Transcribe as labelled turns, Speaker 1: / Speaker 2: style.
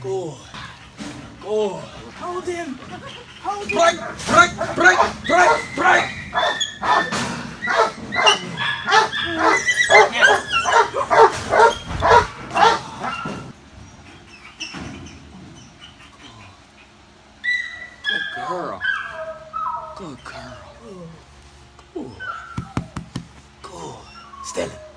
Speaker 1: Good. Good. Hold him. Hold him.
Speaker 2: Break, break, break, break, break. Good girl. Good girl.
Speaker 1: Good. Good. Still.